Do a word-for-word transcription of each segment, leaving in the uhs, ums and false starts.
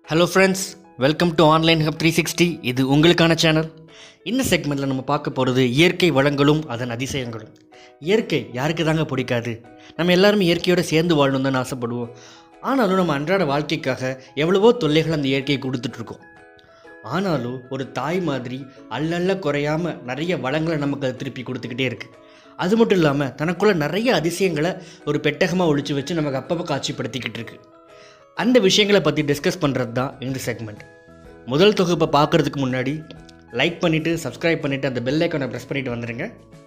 Hello friends, welcome to online hub three sixty. இது உங்களுக்கான channel. இந்த செக்மெண்ட்டில் நம்ம பார்க்க போகிறது இயற்கை வளங்களும் அதன் அதிசயங்களும். இயற்கை யாருக்கு தாங்க பிடிக்காது? நம்ம எல்லாருமே இயற்கையோடு சேர்ந்து வாழணும் தான் ஆசைப்படுவோம். ஆனாலும் நம்ம அன்றாட வாழ்க்கைக்காக எவ்வளவோ தொல்லைகள் அந்த இயற்கையை கொடுத்துட்ருக்கோம். ஆனாலும் ஒரு தாய் மாதிரி அல்லல்ல குறையாமல் நிறைய வளங்களை நமக்கு அது திருப்பி கொடுத்துக்கிட்டே இருக்குது. அது மட்டும் இல்லாமல் தனக்குள்ளே நிறைய அதிசயங்களை ஒரு பெட்டகமாக ஒழிச்சு வச்சு நமக்கு அப்பப்போ காட்சிப்படுத்திக்கிட்டு இருக்குது. அந்த விஷயங்களை பற்றி டிஸ்கஸ் பண்ணுறது தான் இந்த செக்மெண்ட். முதல் தொகுப்பை பார்க்குறதுக்கு முன்னாடி லைக் பண்ணிவிட்டு சப்ஸ்கிரைப் பண்ணிவிட்டு அந்த பெல் ஐக்கானை ப்ரெஸ் பண்ணிவிட்டு வந்துடுங்க.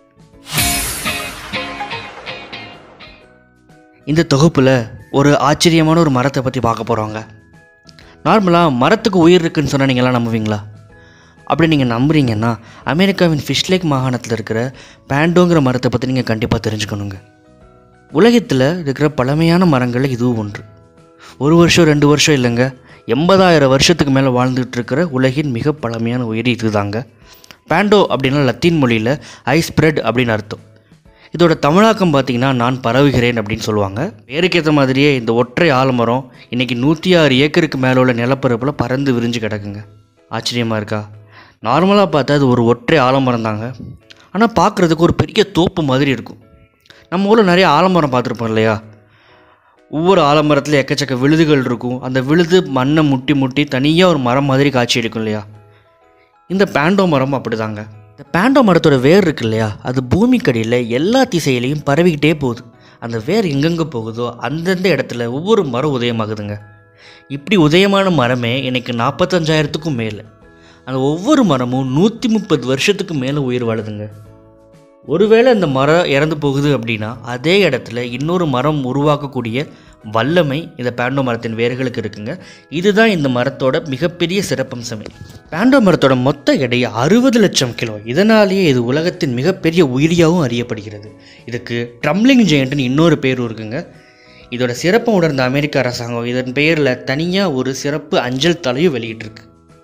இந்த தொகுப்பில் ஒரு ஆச்சரியமான ஒரு மரத்தை பற்றி பார்க்க போகிறோங்க. நார்மலாக மரத்துக்கு உயிர் இருக்குதுன்னு சொன்னால் நீங்கள்லாம் நம்புவீங்களா? அப்படி நீங்கள் நம்புறீங்கன்னா அமெரிக்காவின் ஃபிஷ்லேக் மாகாணத்தில் இருக்கிற பேண்டோங்கிற மரத்தை பற்றி நீங்கள் கண்டிப்பாக தெரிஞ்சுக்கணுங்க. உலகத்தில் இருக்கிற பழமையான மரங்களில் இதுவும் ஒன்று. ஒரு வருஷம் ரெண்டு வருஷம் இல்லைங்க, எண்பதாயிரம் வருஷத்துக்கு மேலே வாழ்ந்துகிட்டு இருக்கிற உலகின் மிக பழமையான உயிரி இது தாங்க. பேண்டோ அப்படின்னா லத்தீன் மொழியில் ஐ ஸ்ப்ரெட் அப்படின்னு அர்த்தம். இதோட தமிழாக்கம் பார்த்திங்கன்னா நான் பரவுகிறேன் அப்படின்னு சொல்லுவாங்க. பேருக்கேற்ற மாதிரியே இந்த ஒற்றை ஆலமரம் இன்றைக்கி நூற்றி ஆறு ஏக்கருக்கு மேலே உள்ள நிலப்பரப்பில் பறந்து விரிஞ்சு கிடக்குங்க. ஆச்சரியமாக இருக்கா? நார்மலாக பார்த்தா அது ஒரு ஒற்றை ஆலமரம் தாங்க, ஆனால் பார்க்குறதுக்கு ஒரு பெரிய தோப்பு மாதிரி இருக்கும். நம்ம ஊரில் நிறைய ஆலமரம் பார்த்துருப்போம் இல்லையா? ஒவ்வொரு ஆலமரத்தில் எக்கச்சக்க விழுதுகள் இருக்கும். அந்த விழுது மண்ணை முட்டி முட்டி தனியாக ஒரு மரம் மாதிரி காட்சி அளிக்கும் இல்லையா? இந்த பேண்டோ மரம் அப்படி தாங்க. இந்த பேண்டோ மரத்தோட வேர் இருக்கு இல்லையா, அது பூமிக்கடியில் எல்லா திசையிலையும் பரவிக்கிட்டே போகுது. அந்த வேர் எங்கெங்கே போகுதோ அந்தந்த இடத்துல ஒவ்வொரு மரம் உதயமாகுதுங்க. இப்படி உதயமான மரமே எனக்கு நாற்பத்தஞ்சாயிரத்துக்கும் மேலே. அந்த ஒவ்வொரு மரமும் நூற்றி முப்பது வருஷத்துக்கு மேலே உயிர் வாழுதுங்க. ஒருவேளை இந்த மரம் இறந்து போகுது அப்படின்னா அதே இடத்துல இன்னொரு மரம் உருவாக்கக்கூடிய வல்லமை இந்த பேண்டோ மரத்தின் வேர்களுக்கு இருக்குங்க. இதுதான் இந்த மரத்தோட மிகப்பெரிய சிறப்பம்சமே. பேண்டோ மரத்தோட மொத்த எடை அறுபது லட்சம் கிலோ. இதனாலேயே இது உலகத்தின் மிகப்பெரிய உயிரியாகவும் அறியப்படுகிறது. இதுக்கு ட்ரம்லிங் ஜெயண்ட்னு இன்னொரு பேரும் இருக்குங்க. இதோட சிறப்பை உணர்ந்த அமெரிக்க அரசாங்கம் இதன் பெயரில் தனியாக ஒரு சிறப்பு அஞ்சல் தலையும் வெளியிட்டிருக்கு.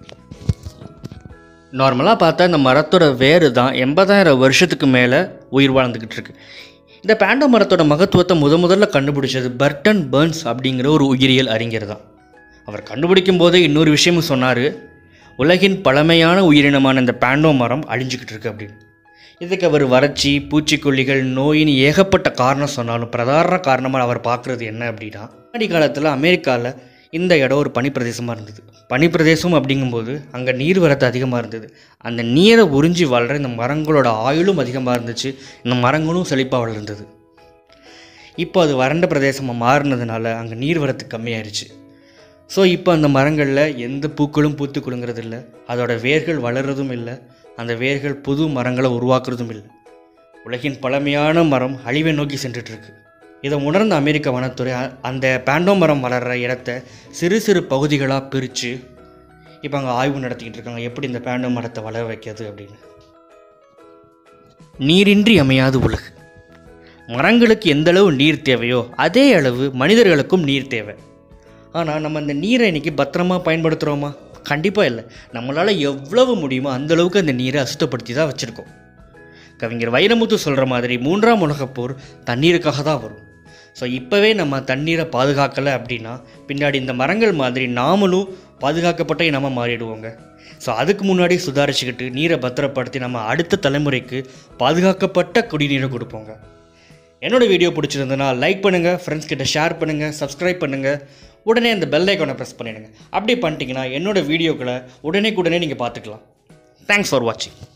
நார்மலாக பார்த்தா இந்த மரத்தோட வேறு தான் எண்பதாயிரம் வருஷத்துக்கு மேலே உயிர் வாழ்ந்துக்கிட்டு இருக்கு. இந்த பேண்டோ மரத்தோட மகத்துவத்தை முத முதல்ல கண்டுபிடிச்சது பர்டன் பர்ன்ஸ் அப்படிங்கிற ஒரு உயிரியல் அறிஞர் தான். அவர் கண்டுபிடிக்கும் போதே இன்னொரு விஷயமும் சொன்னார், உலகின் பழமையான உயிரினமான இந்த பேண்டோ மரம் அழிஞ்சிக்கிட்டு இருக்கு அப்படின்னு. இதுக்கு அவர் வறட்சி, பூச்சிக்கொல்லிகள், நோயின்னு ஏகப்பட்ட காரணம் சொன்னாலும் பிரதான காரணமாக அவர் பார்க்குறது என்ன அப்படின்னா, முன்னாடி காலத்தில் அமெரிக்காவில் இந்த இடம் ஒரு பனிப்பிரதேசமாக இருந்தது. பனிப்பிரதேசம் அப்படிங்கும்போது அங்கே நீர் வரத்து அதிகமாக இருந்தது. அந்த நீரை உறிஞ்சி வாழ்கிற இந்த மரங்களோட ஆயுளும் அதிகமாக இருந்துச்சு. இந்த மரங்களும் செழிப்பாக வளர்ந்தது. இப்போ அது வறண்ட பிரதேசமாக மாறினதுனால அங்கே நீர் வரத்து கம்மியாயிருச்சு. ஸோ இப்போ அந்த மரங்களில் எந்த பூக்களும் பூத்து குலுங்கிறது இல்லை. அதோட வேர்கள் வளர்கிறதும் இல்லை. அந்த வேர்கள் புது மரங்களை உருவாக்குறதும் இல்லை. உலகின் பழமையான மரம் அழிவை நோக்கி சென்றுட்டுருக்கு. இதை உணர்ந்த அமெரிக்க வனத்துறை அந்த பேண்டோ மரம் வளர்கிற இடத்த சிறு சிறு பகுதிகளாக பிரித்து இப்போ அங்கே ஆய்வு நடத்திக்கிட்டு இருக்காங்க, எப்படி இந்த பேண்டோ மரத்தை வளர வைக்கிறது அப்படின்னு. நீரின்றி அமையாது உலகு. மரங்களுக்கு எந்தளவு நீர் தேவையோ அதே அளவு மனிதர்களுக்கும் நீர் தேவை. ஆனால் நம்ம அந்த நீரை இன்றைக்கி பத்திரமா பயன்படுத்துகிறோமா? கண்டிப்பாக இல்லை. நம்மளால் எவ்வளவு முடியுமோ அந்தளவுக்கு அந்த நீரை அசுத்தப்படுத்தி தான் வச்சுருக்கோம். கவிஞர் வைரமுத்து சொல்கிற மாதிரி மூன்றாம் உலகப்போர் தண்ணீருக்காக தான் வரும். ஸோ இப்போவே நம்ம தண்ணீரை பாதுகாக்கலை அப்படின்னா பின்னாடி இந்த மரங்கள் மாதிரி நாமளும் பாதுகாக்கப்பட்ட இனமாக மாறிடுவோங்க. ஸோ அதுக்கு முன்னாடி சுதாரிச்சுக்கிட்டு நீரை பத்திரப்படுத்தி நம்ம அடுத்த தலைமுறைக்கு பாதுகாக்கப்பட்ட குடிநீரை கொடுப்போங்க. என்னோடய வீடியோ பிடிச்சிருந்ததுன்னா லைக் பண்ணுங்கள், ஃப்ரெண்ட்ஸ் கிட்ட ஷேர் பண்ணுங்கள், சப்ஸ்கிரைப் பண்ணுங்கள், உடனே அந்த பெல் ஐக்கானை ப்ரெஸ் பண்ணிடுங்க. அப்படி பண்ணிட்டீங்கன்னா என்னோடய வீடியோக்களை உடனே உடனே நீங்கள் பார்த்துக்கலாம். தேங்க்ஸ் ஃபார் வாட்சிங்.